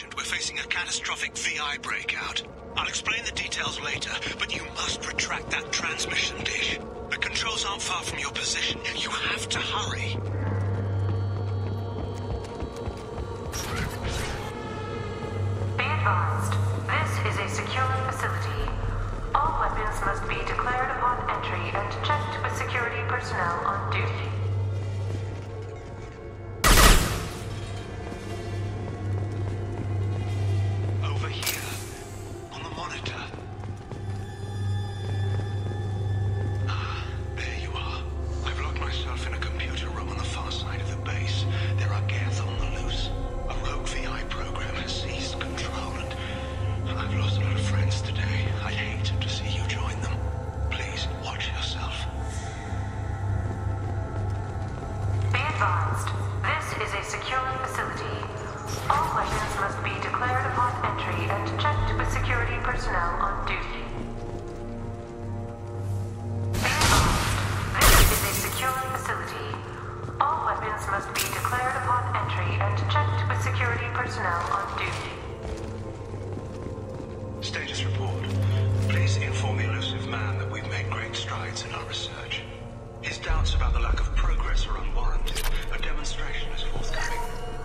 Agent, we're facing a catastrophic VI breakout. I'll explain the details later, but you must retract that transmission dish. The controls aren't far from your position. You have to hurry. Be advised, this is a secure facility. All weapons must be declared upon entry and checked with security personnel on duty. Over here, on the monitor. Ah, there you are. I've locked myself in a computer room on the far side of the base. There are Geth on the loose. A rogue VI program has seized control, and I've lost a lot of friends today. I'd hate to see you join them. Please, watch yourself. Be advised, this is a secure facility. All weapons must be declared upon entry and checked with security personnel on duty. Be advised, this is a secure facility. All weapons must be declared upon entry and checked with security personnel on duty. Status report. Please inform the elusive man that we've made great strides in our research. His doubts about the lack of progress are unwarranted. A demonstration is forthcoming.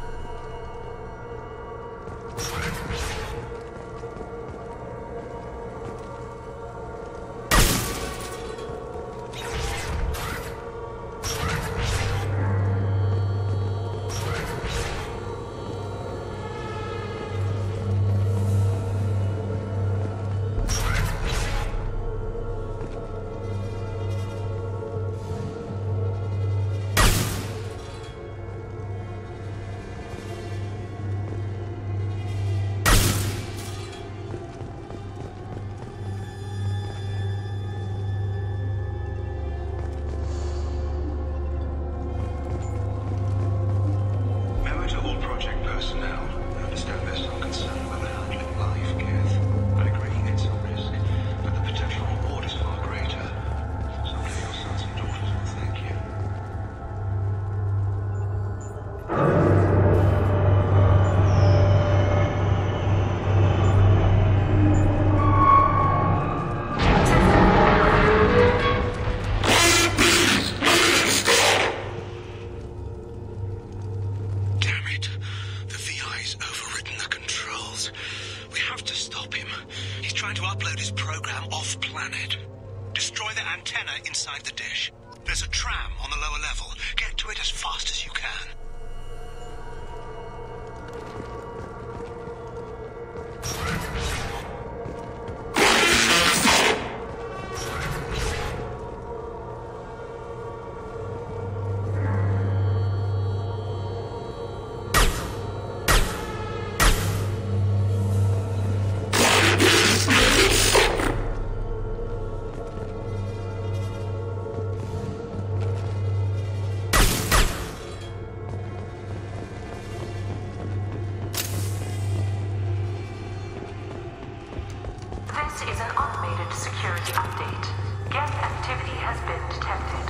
This is an automated security update. Geth activity has been detected.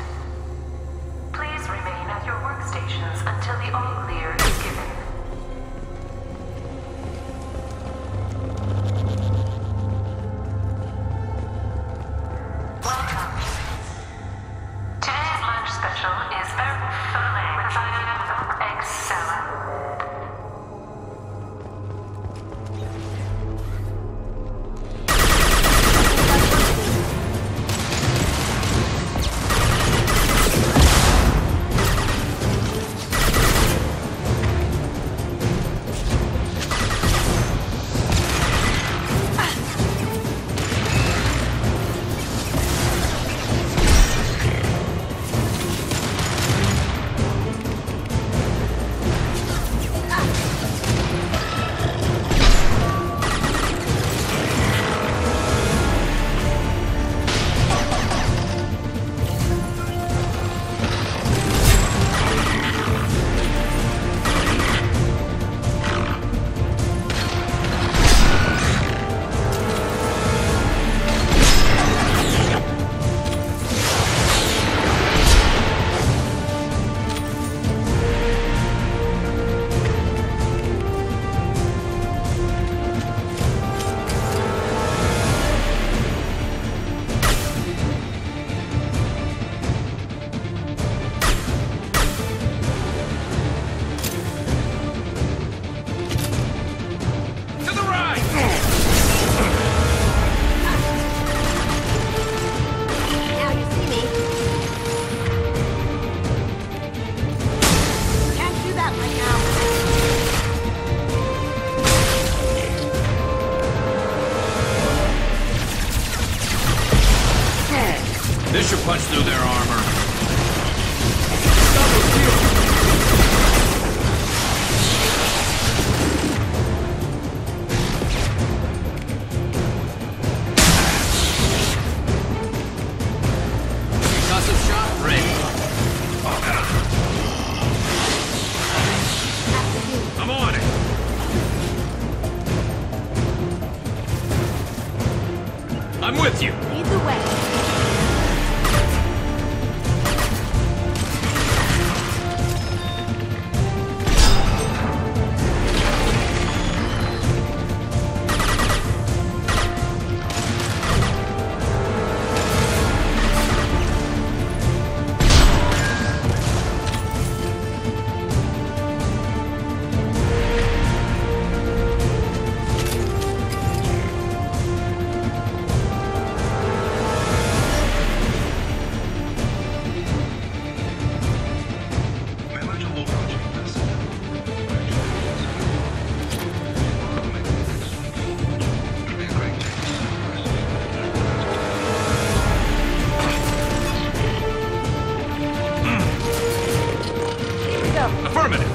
Please remain at your workstations until the all-clear is given. Welcome. Today's lunch special is beurre filet with egg salad. This should punch through their armor. Concussive shot ready. I'm on it. I'm with you. Lead the way. Memo to all project personnel. It'll be a great day to Here we go. Affirmative.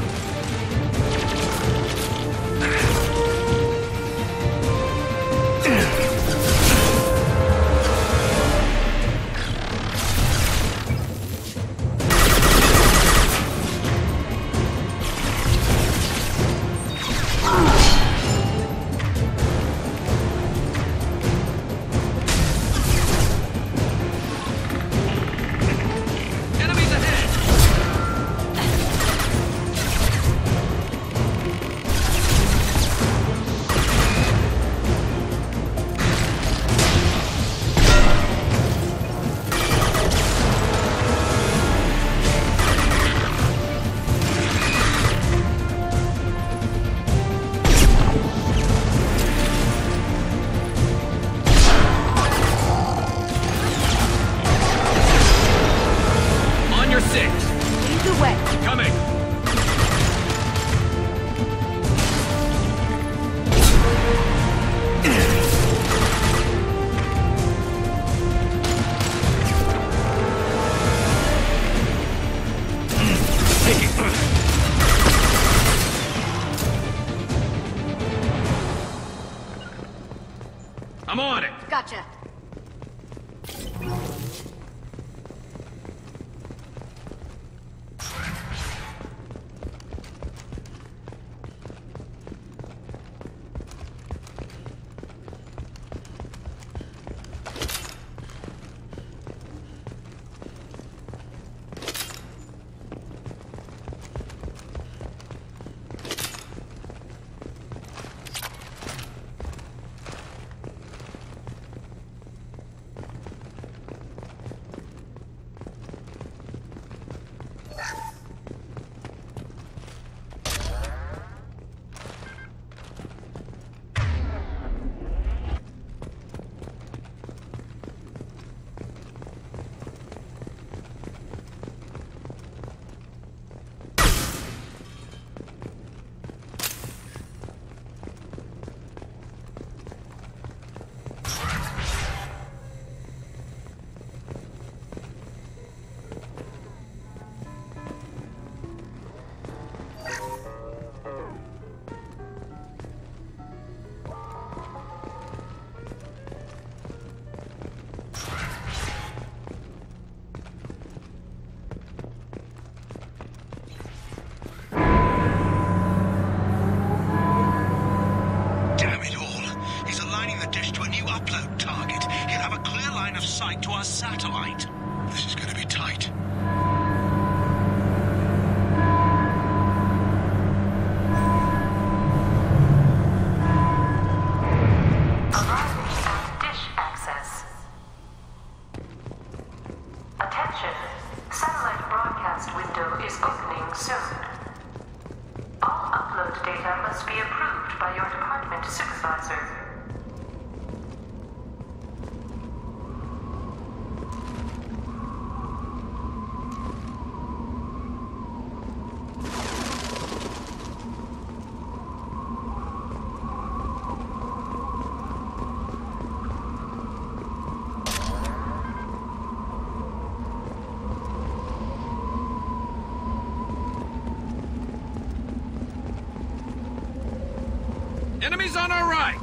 Enemies ahead. On your six. Lead the way. Coming. I'm on it. Gotcha. Damn it all. He's aligning the dish to a new upload target. He'll have a clear line of sight to our satellite. This is going to be tight. Arriving at dish access. Attention. Satellite broadcast window is opening soon. All upload data must be approved by your department supervisor. Enemies on our right!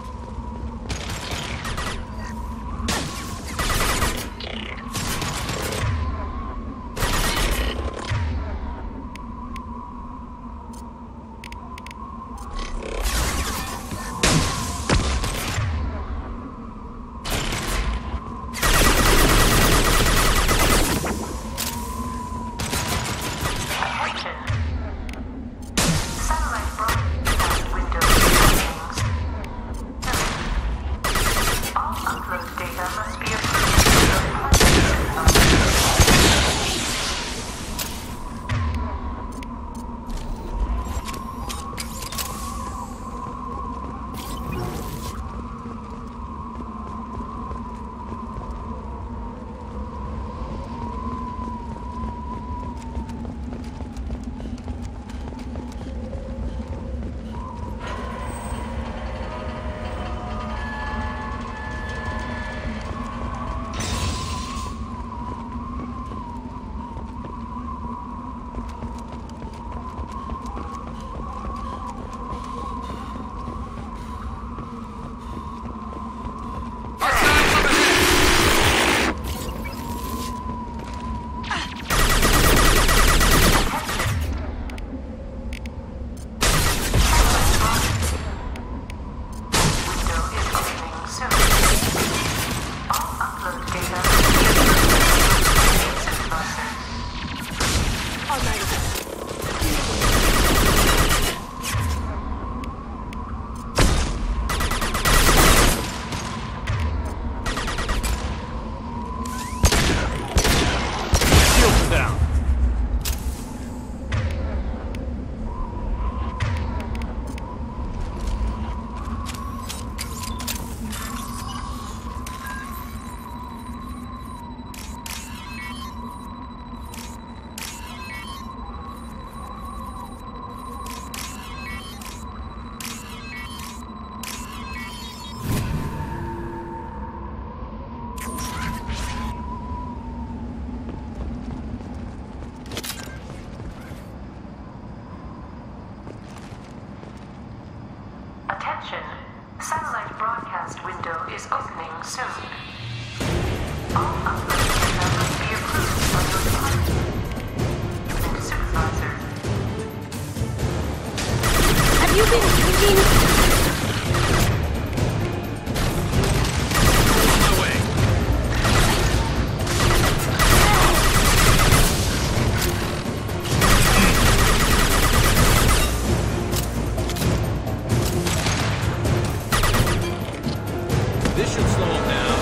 Attention. Satellite broadcast window is opening soon. All upload data must be approved by your department and supervisor. Have you been thinking? On my way! This should slow him down.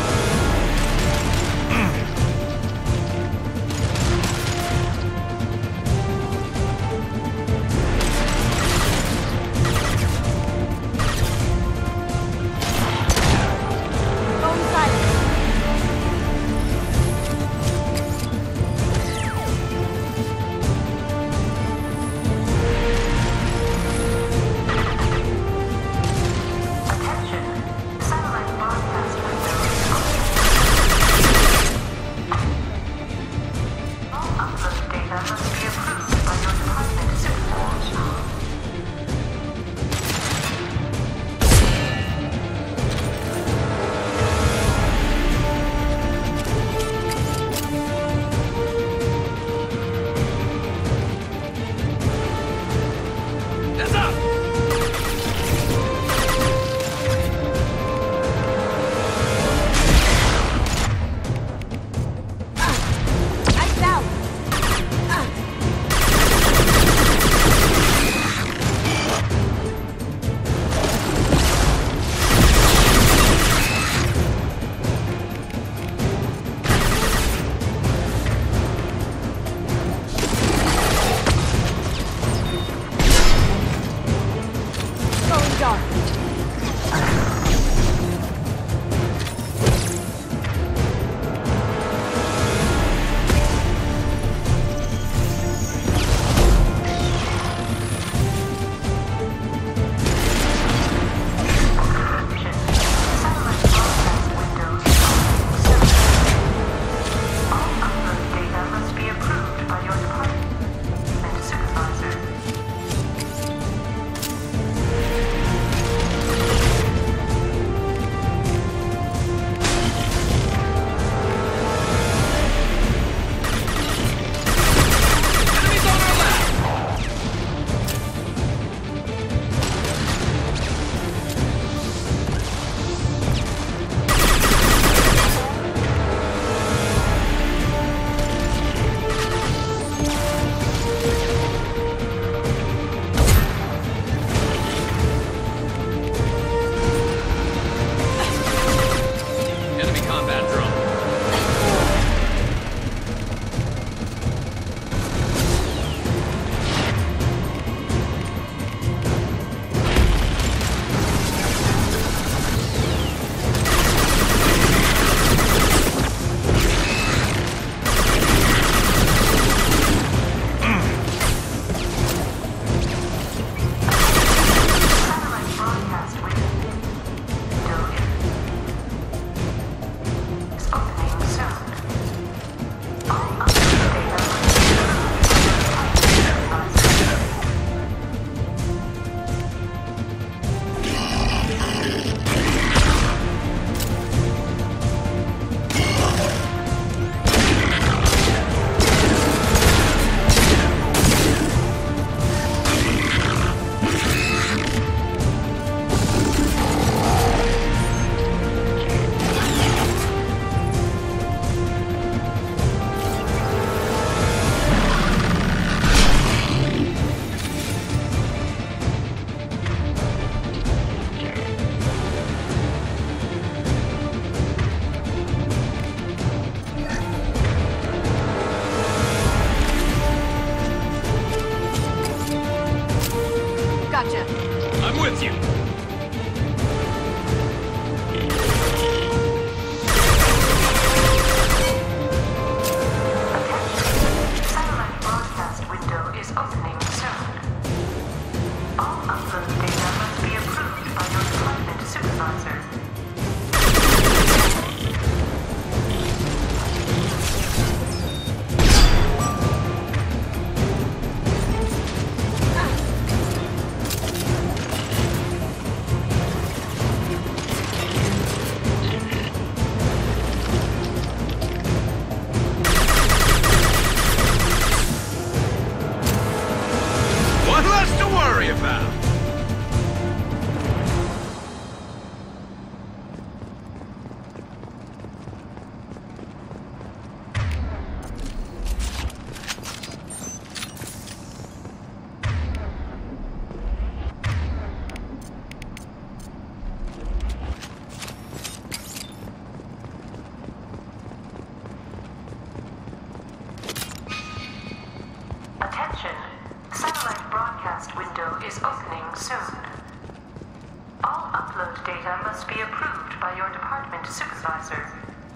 Input data must be approved by your department supervisor.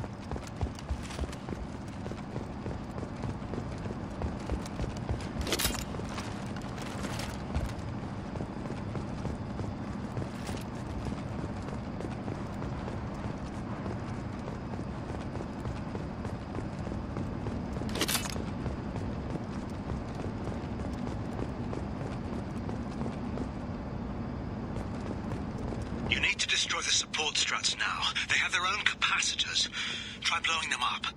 You need to destroy the support struts now. They have their own capacitors. Try blowing them up.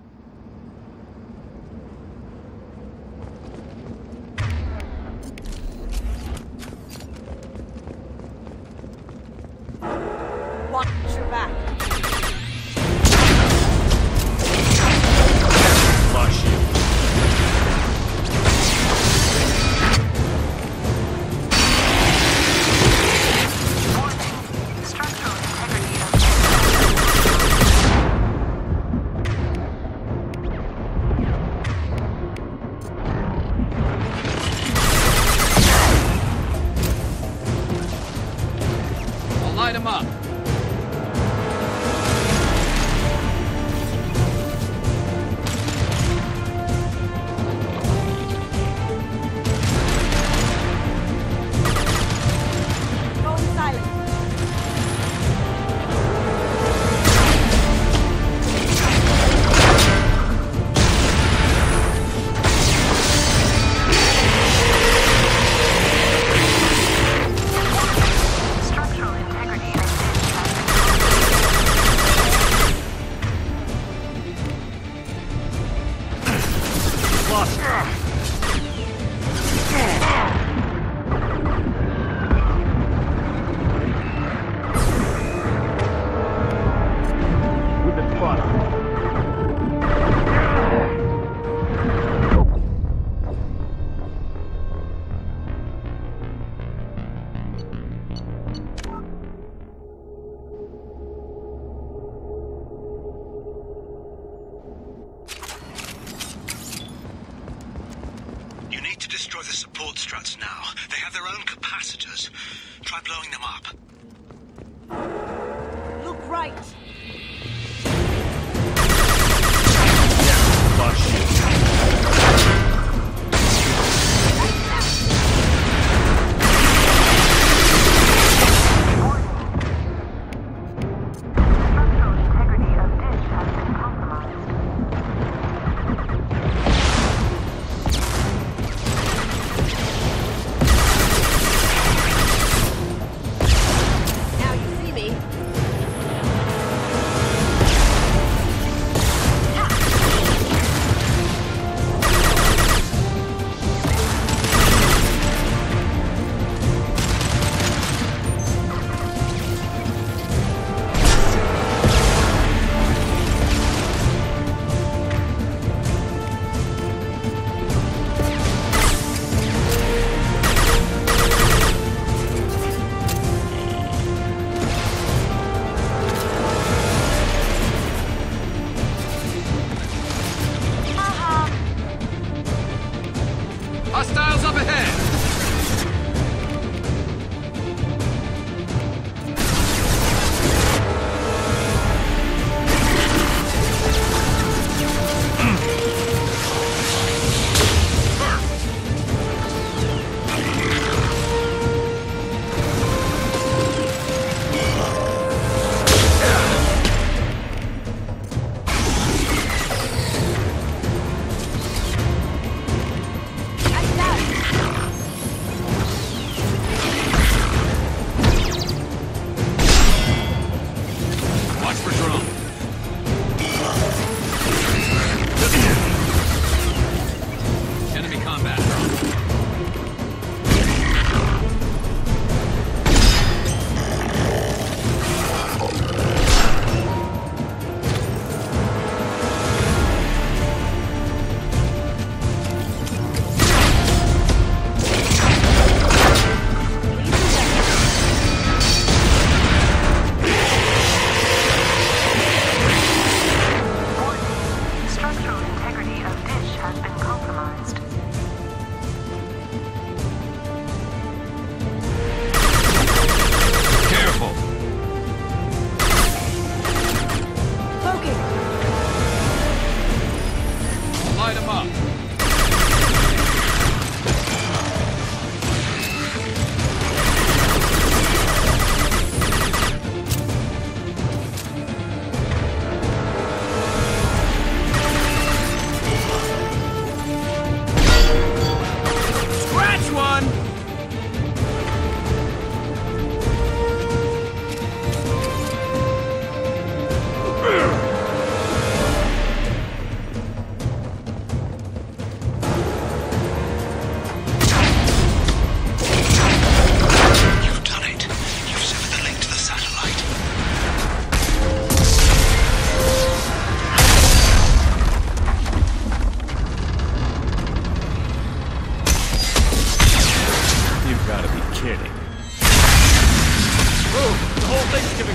Watch your back. Flush you. Structural integrity of I'll light him up. Going silent. structural integrity of You need to destroy the support struts now. They have their own capacitors. Try blowing them up. Look right. Flush you. structural integrity of dish has been compromised. Now you see me.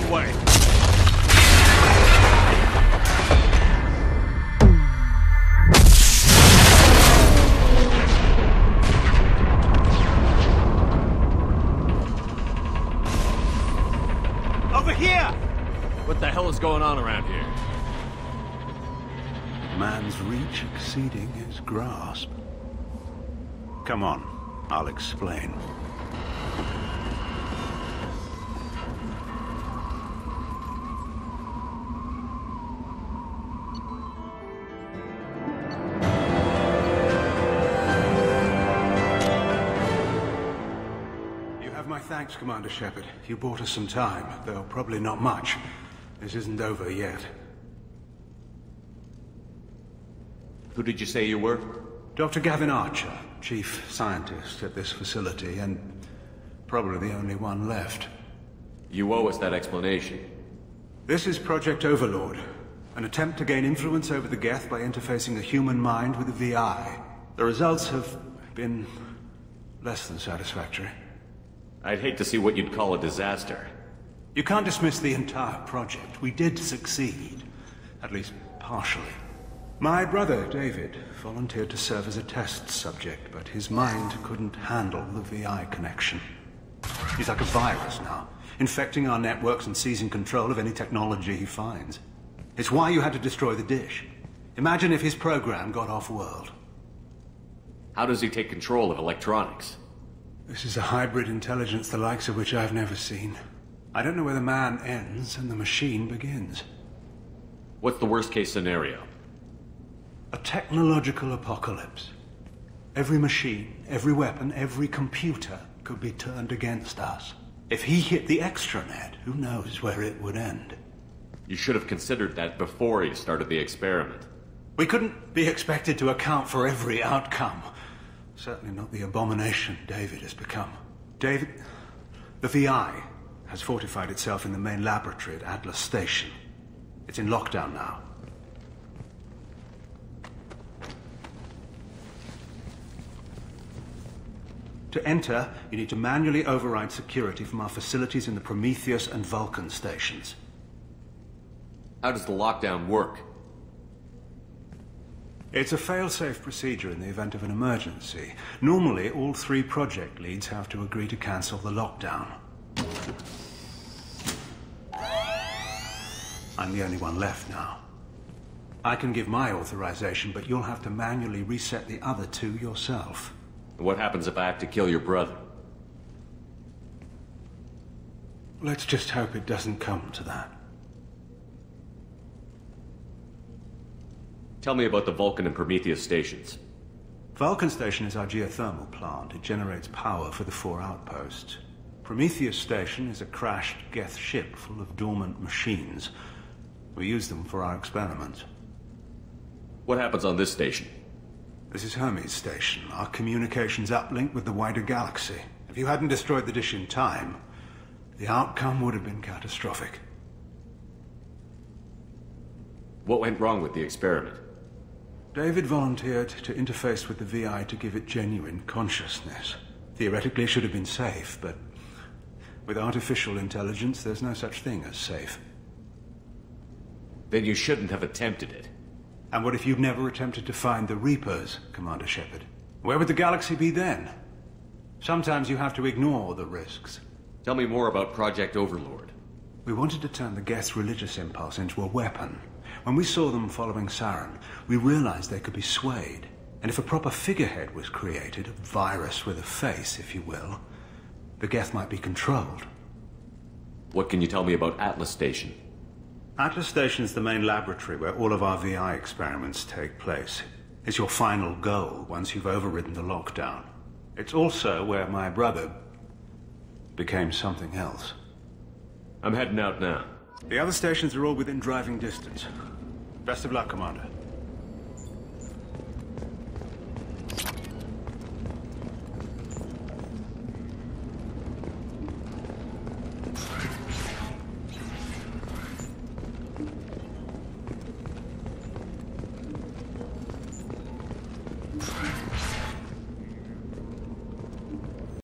this way. Over here! What the hell is going on around here? Man's reach exceeding his grasp. Come on, I'll explain. You have my thanks, Commander Shepard. You bought us some time, though probably not much. This isn't over yet. Who did you say you were? Dr. Gavin Archer, chief scientist at this facility, and probably the only one left. You owe us that explanation. This is Project Overlord, an attempt to gain influence over the Geth by interfacing the human mind with the VI. The results have been less than satisfactory. I'd hate to see what you'd call a disaster. You can't dismiss the entire project. We did succeed, at least partially. My brother, David, volunteered to serve as a test subject, but his mind couldn't handle the VI connection. He's like a virus now, infecting our networks and seizing control of any technology he finds. It's why you had to destroy the dish. Imagine if his program got off-world. How does he take control of electronics? This is a hybrid intelligence the likes of which I've never seen. I don't know where the man ends and the machine begins. What's the worst-case scenario? A technological apocalypse. Every machine, every weapon, every computer could be turned against us. If he hit the extranet, who knows where it would end? You should have considered that before you started the experiment. We couldn't be expected to account for every outcome. Certainly not the abomination David has become. David... The VI has fortified itself in the main laboratory at Atlas Station. It's in lockdown now. To enter, you need to manually override security from our facilities in the Prometheus and Vulcan stations. How does the lockdown work? It's a fail-safe procedure in the event of an emergency. Normally, all 3 project leads have to agree to cancel the lockdown. I'm the only one left now. I can give my authorization, but you'll have to manually reset the other 2 yourself. What happens if I have to kill your brother? Let's just hope it doesn't come to that. Tell me about the Vulcan and Prometheus stations. Vulcan Station is our geothermal plant. It generates power for the 4 outposts. Prometheus Station is a crashed Geth ship full of dormant machines. We use them for our experiments. What happens on this station? This is Hermes Station, our communications uplink with the wider galaxy. If you hadn't destroyed the dish in time, the outcome would have been catastrophic. What went wrong with the experiment? David volunteered to interface with the VI to give it genuine consciousness. Theoretically, it should have been safe, but with artificial intelligence, there's no such thing as safe. Then you shouldn't have attempted it. And what if you'd never attempted to find the Reapers, Commander Shepard? Where would the galaxy be then? Sometimes you have to ignore the risks. Tell me more about Project Overlord. We wanted to turn the Geth's religious impulse into a weapon. When we saw them following Saren, we realized they could be swayed. And if a proper figurehead was created, a virus with a face, if you will, the Geth might be controlled. What can you tell me about Atlas Station? Atlas Station is the main laboratory where all of our VI experiments take place. It's your final goal once you've overridden the lockdown. It's also where my brother became something else. I'm heading out now. The other stations are all within driving distance. Best of luck, Commander.